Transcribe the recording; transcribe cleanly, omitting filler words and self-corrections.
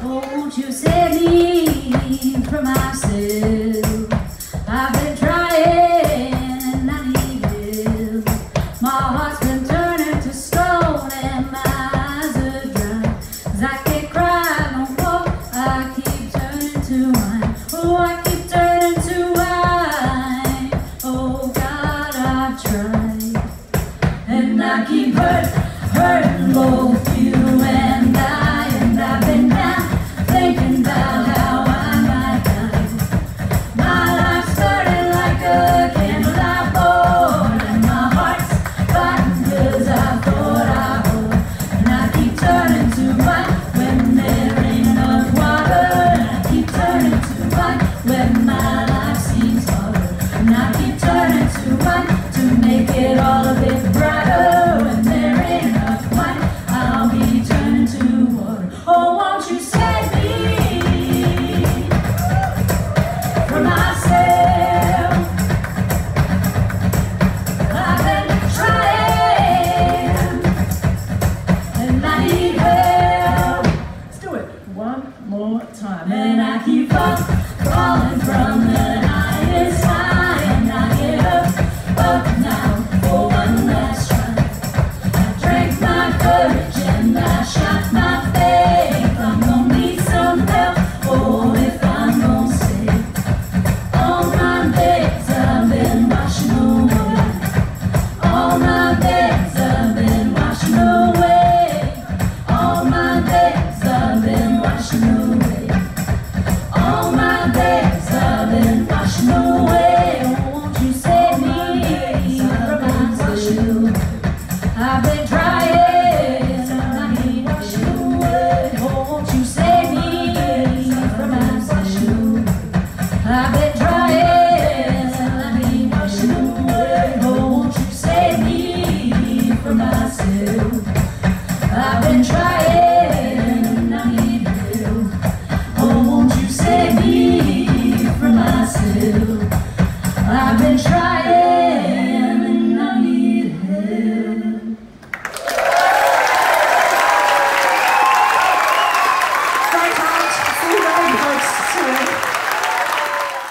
Oh, won't you save me from myself? I've been trying and I need help. My heart's been turning to stone and my eyes are dry. 'Cause I can't cry no more, I keep turning to wine. Oh, I keep turning to wine. Oh God, I've tried. And I keep hurting both you and I've been down thinking about how I might die. My life's burning like a candle I bought, and my heart's fighting 'cause I thought I would. And I keep turning to white when there ain't enough water, and I keep turning to white when my life seems harder. And I keep turning to white to make it all a bit brighter. When there ain't enough white, I'll be turning to water. Oh, won't you save me from myself? I've been trying and I need help. Let's do it one more time. And I keep falling from the highest high, and I get up now for one last try. I drank my courage